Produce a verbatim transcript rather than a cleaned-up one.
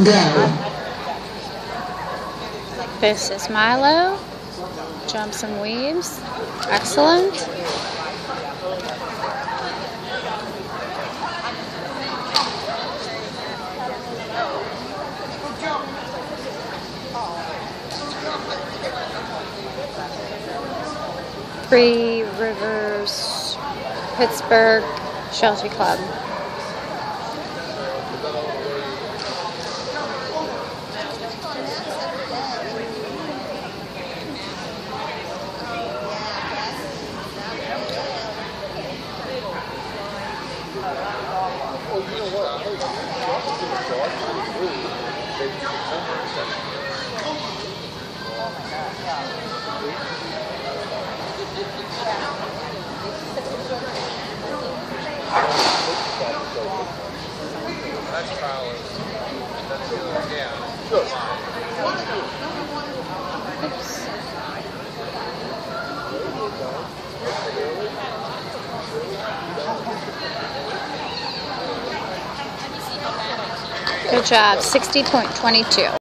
Go. This is Milo. Jumps and weaves. Excellent. Three Rivers, Pittsburgh, Sheltie Club. That's Tyler. That's yeah. Sure. Good job. sixty point two two.